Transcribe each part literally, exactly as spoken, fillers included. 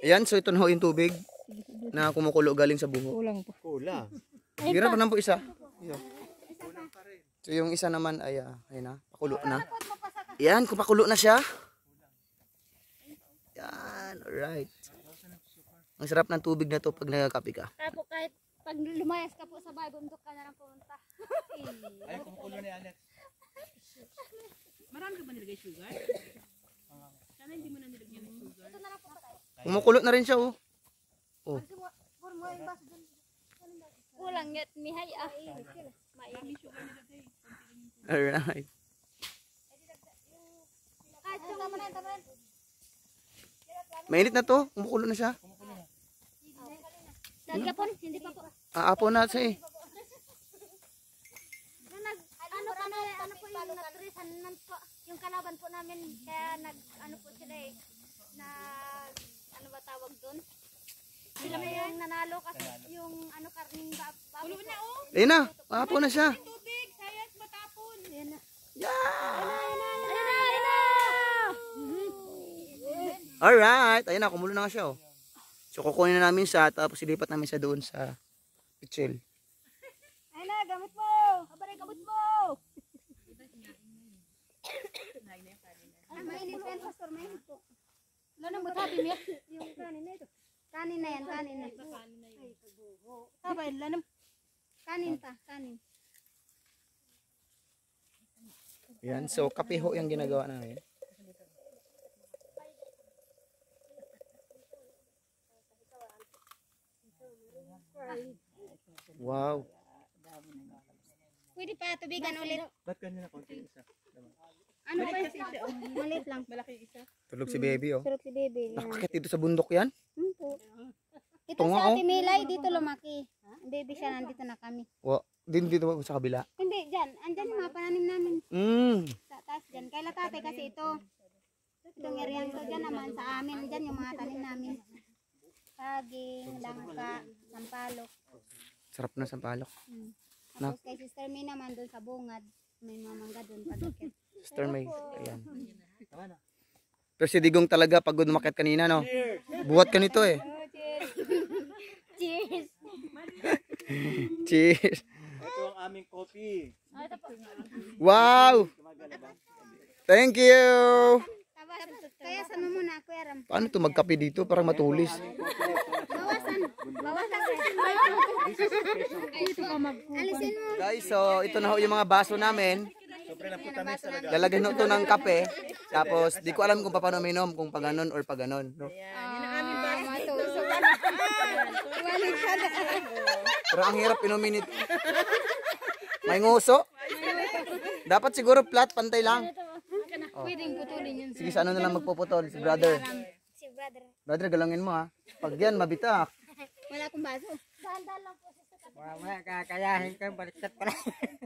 Ayan, so ito na ho yung tubig na kumukulo galing sa buho. Kulang pa. Kulang. Gira pa naman po isa. So yung isa naman ay, uh, ayun na, pakulo na. Ayan, kumakulo na siya. Yan, alright. Ang sarap ng tubig na to pag nagkakape ka. Kaya po kahit pag lumayas ka po sa bahay, bundok ka na lang pumunta. Ay, kumukulo na yan. Marami ka ba nilagay sugar? Sana hindi mo na nilagyan ng sugar. Ito na lang po tayo. Kumukulo na rin siya, oh. Oh. Kulang yat mihay ah. Marami sugar nilagay. Alright. Kahit yung tama na yan, tama na yan. Mainit na to, kumukulo na siya. Nagkapon, hindi pa po. Aapo na siya eh. Nung nag, ano pa na, ano po yung natrisan po, yung kalaban po namin, kaya nag, ano po sila eh, nag, ano ba tawag doon? Sila po yung nanalo kasi yung ano karning bab. Ulo na oh. Ayun na, aapo na siya. Tubig, sayat matapon. Ayan na. Yeah! Ayan na, ayan na! Alright, ayun na, kumulo na nga siya, oh. So kukunin na namin siya, tapos ilipat namin siya doon sa pichel. Ayan na, gamit mo! Abaray, gamit mo! Ah, mainit po yan, Pastor, mainit po. Lalo mo tabi niya. Yung kanin na ito. Kanin na yan, kanin na. Tabay, lanam. Kanin pa, kanin. Yan, so kape ho yung ginagawa namin. Wow. Pwede pa tubigan ulit. Ba't ganyan na konti isa? Ano pa yung maliit lang. Malaki isa. Tulog si baby, oh. Surok si baby. Nakakit dito sa bundok yan. Hmm, po. Ito Tunga, sa oh. Ate Milay, dito lumaki. Ang baby siya, nandito na kami. Wow. Din dito ba sa kabila? Hindi, dyan. Andyan yung mga pananim namin. Mm. Sa taas dyan. Kaila tatay kasi ito. Itong area to dyan naman sa amin. Dyan yung mga tanim namin. Saging, langka, sampalok. Sarap na sampalok. Hmm. Tapos kay Sister May naman doon sa bungad. May mga mangga doon. Pagkakit. Sister May. Ayan. Pero si Digong talaga pagod umakyat kanina, no? Buhat ka nito eh. Cheers! Cheers. Ito ang aming coffee. Wow! Thank you! Kaya sama mo na, Kuya Ram. Paano to magkape dito? Parang matulis. Bawasan. Bawasan. Alisin mo. Guys, so ito na ho yung mga baso namin. Sobrang naputamis talaga. Lalagyan ho ito ng kape. Tapos, di ko alam kung paano minom. Kung pa ganon or pa ganon. No? Pero ang hirap inumin ito. May nguso. Dapat siguro flat, pantay lang. Oh. Pwedeng putulin yun. Sige, sa ano na lang magpuputol? Si brother. Si brother. Brother, galangin mo ha. Pag yan, mabitak. Wala akong baso. Dahan-dahan lang po sa sakat. Wala, kakayahin ka, baliktad pala.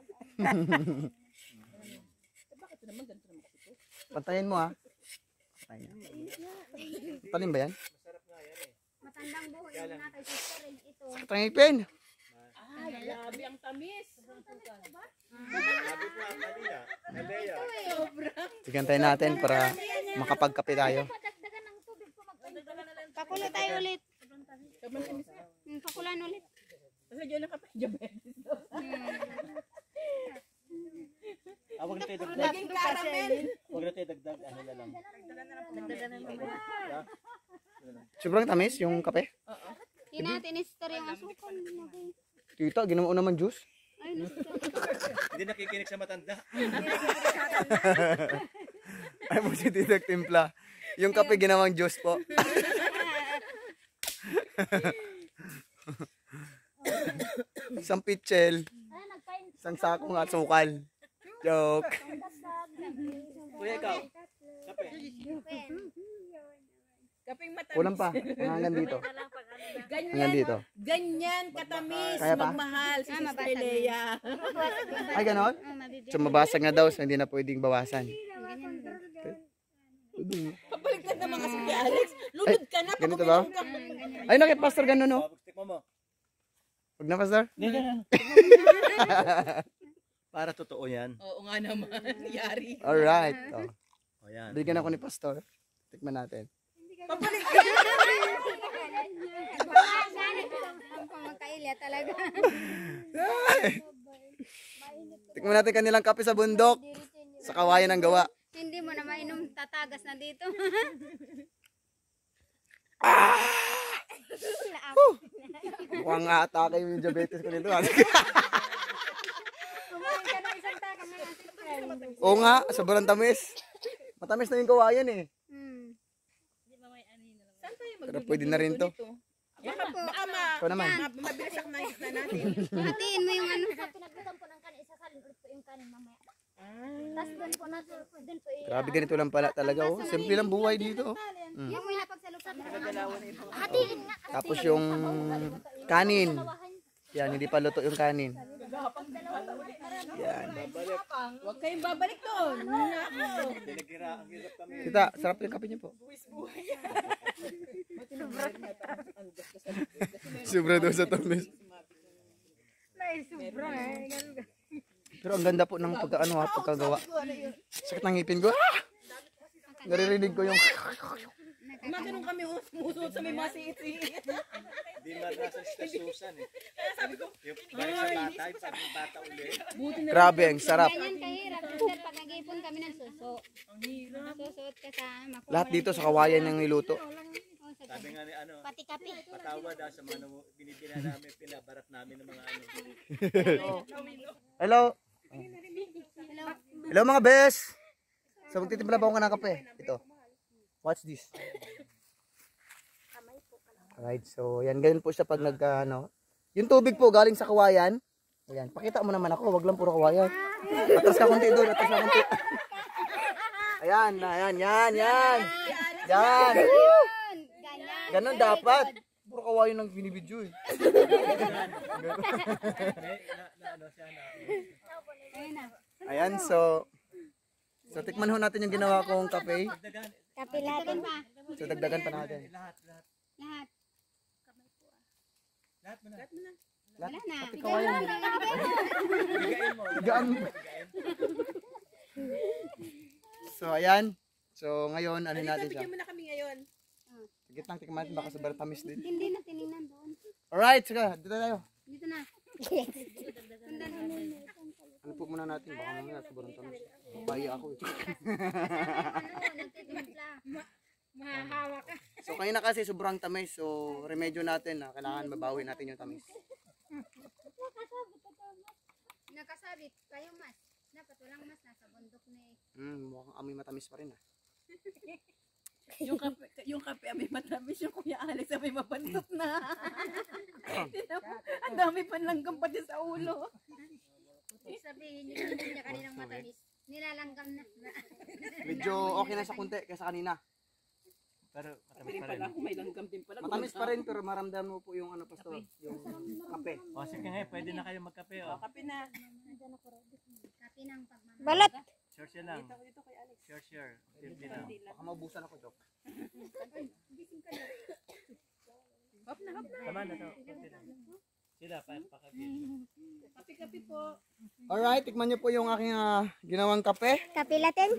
Pantayin mo ha. Pantayin. Panin ba yan? Matandang buho yung natay sister rin ito. Patangin pen. Ay, grabe ang tamis. Sige, antayin natin para makapagkape tayo. Padagdagan ng tubig po magpapagdagan. Pakulo tayo ulit. Hmm, pakulan ulit. Kasi dyan ang kapay diabetes. Ah, huwag na tayo dagdag. Laging caramel. Huwag na tayo dagdag. Ano na lang. Sobrang tamis yung kape. Hinatin sister yung asukal. Tita, ginawa naman juice. Ay, nasa. Hindi nakikinig sa matanda. Ay mo si Tita timpla. Yung kape ginawang juice po. Isang pitchel. Isang sakong asukal. Joke. Kuya, ikaw. Kape. Kaping matamis. Kulang pa. Hanggang dito. Ganyan, Hanggang dito. ganyan katamis, Kaya pa? magmahal si Ah, Sister mabasag. Leia. Ay, ganon? Oh, mabibigyan. So, mabasag na daw, so hindi na pwedeng bawasan. Ganyan ba? Papaligtad naman kasi kay Alex. Lunod ka na. Ganito ba? Ay, nakit pastor ganun, no? Tikman mo. Huwag na, pastor. Para totoo yan. Oo nga naman. Yari. Alright. Oh. O yan. Bigyan ako ni pastor. Tikman natin. Papaligtad. Tikman natin kanilang kape sa bundok. Sa kawayan ng gawa. Hindi mo na mainom, tatagas na dito. Mukhang atake yung diabetes ko nito. Kumain ka ng isang taka ng ating friend. Oo nga, sobrang tamis. Matamis na yung kawayan eh. Hmm. Pero pwede na rin to. Baka po. Baka ma, Ikaw naman. ma, mabilis ang nakikita natin. Hatiin mo yung ano. Pinagbutan po ng kanin, isasalin ulit po yung kanin mamaya. Tapos doon po natin, doon po i- Grabe ganito lang pala talaga oh. Simple lang buhay dito. Mm. Yung may napagsaluksan. hatiin nga. Tapos yung kanin. Yan, hindi pa luto yung kanin. Yan. Huwag kayong babalik doon. Pinagira, ang hirap kami. Kita, sarap yung kape niyo po. Sobra daw sa tamis. Pero ang ganda po ng pagkaano ha, pagkagawa. Sakit ng ngipin ko. Ah! Naririnig ko yung... Umaganong kami umusuot sa may mga siit-siit. Hindi na nasa stasusan eh. Yung para sa bata, yung sabi ng bata ulit. Grabe, ang sarap. Ganyan kahirap. Sir, pag nag-ipon kami ng suso. Susuot ka sa makuha. Lahat dito sa kawayan ng niluto. Sabi nga ni ano, Pati kape. patawa daw sa mga namu- binibila namin, pinabarat namin ng mga ano. Hello. Hello mga bes. So magtitimpla ba ako ng kape? Ito. Watch this. Alright, so yan ganyan po siya pag nag ano. Yung tubig po galing sa kawayan. Ayan, pakita mo naman ako, wag lang puro kawayan. Atras ka konti doon, atras ka konti. Ayan, ayan, yan, yan. Yan. Ganyan. Ganon dapat. Puro kawayan ng binibidyo eh. Ayan, so so tikman ho natin yung ginawa kong kape. Kape natin pa. So dagdagan pa natin. Lahat, lahat. Lahat. Lahat mo na. Wala na. Kape kawayan. Bigayin mo. Gaan. So ayan. So ngayon ano natin siya. Bigyan mo na kami ngayon. Sige lang tikman natin baka sobrang tamis din. Hindi na tinignan doon. Alright, sige, dito tayo. Dito na. Sundan mo muna. Ano po muna natin baka mamaya sobrang tamis. Babayi ako eh. Ano, nagtitimpla. Mahahawa ka. So kanina kasi sobrang tamis. So remedyo natin na kailangan mabawi natin yung tamis. Nakasabit kayo mas. Dapat walang mas nasa bundok ni. Hmm, mukhang amoy matamis pa rin ah. Yung kape, yung kape may matamis, yung Kuya Alex may mabantot na. Tingnan mo, ang dami panlanggam pati sa ulo. Sabihin niyo hindi niya kaninang matamis. Nilalanggam na. Medyo okay na sa kunti kaysa kanina. Pero matamis Pero pa rin. pala, kung may langgam din pala. Matamis pa rin pero maramdaman mo po yung ano pastor, yung kape. O sige nga, pwede na kayo magkape o. Kape na. Kapi ng pagmamahal. Balat. Share share lang. Dito kay Alex. Share share. Simple lang. Baka maubusan ako, Dok. Hop na, hop na. Tama na to. Konti lang. Sila pa pakagin. Kape-kape po. Alright, tikman niyo po yung aking ah, ginawang kape. Kape latin.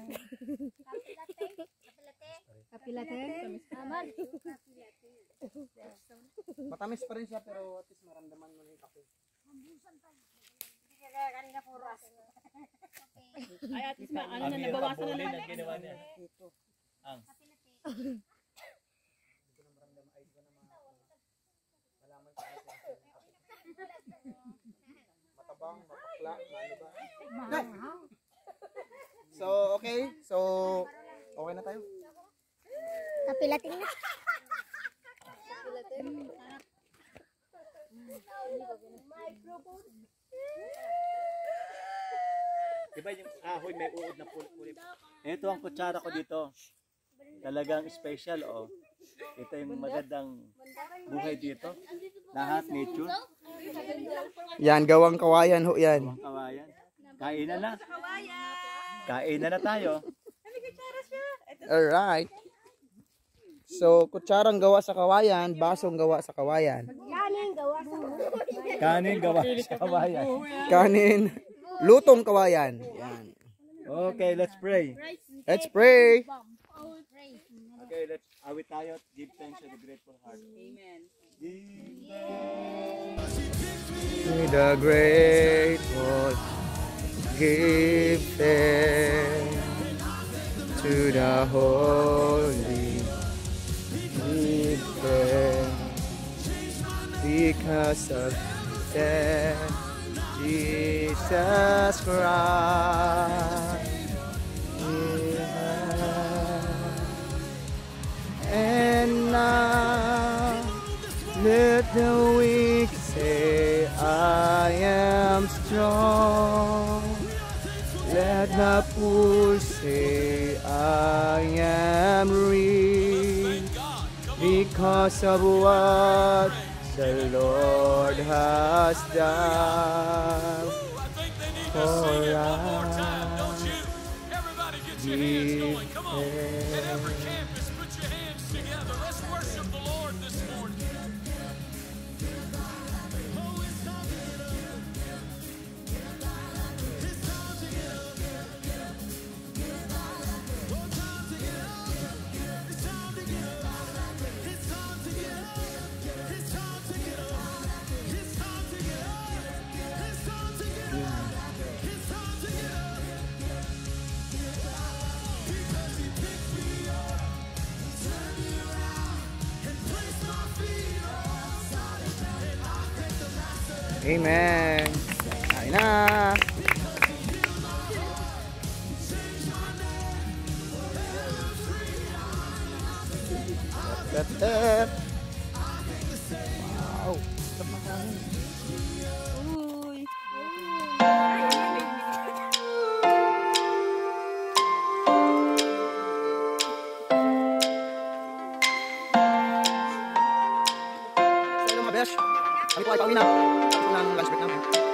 Kapi latin. Matamis pa rin siya pero at least maramdaman mo na yung kape. Ay, at least ma- ano na, nabawasan na naman. Ang ginawa niya. Ang. Matabang, mapakla, ano ba? So, okay. So, okay na tayo. Kape latin na. Diba yung ahoy may uod na puli-puli. Ito ang kutsara ko dito. Talagang special oh. Ito yung magandang buhay dito. Lahat nature. Yan, gawang kawayan ho yan. Ang kawayan. Kainan na. Kainan na tayo. Alright. So, kutsarang gawa sa kawayan, basong gawa sa kawayan. Kanin gawa sa Kanin gawa sa kawayan. Kanin, lutong kawayan. Yan. Okay, let's pray. Let's pray. Okay, let's awit tayo. Give thanks to the grateful heart. Amen. Give To the grateful give thanks to the Holy, give thanks because of death, Jesus Christ. And now let the weak say, I am strong. Let the poor say, I am rich, because of what the Lord has done for us. Give Amen. Kain na. Tep, tep. Wow. Sarap ng kanin. Uy. Sa mga besh. Kami po ay pauwi na. Tapos ng lunch break namin.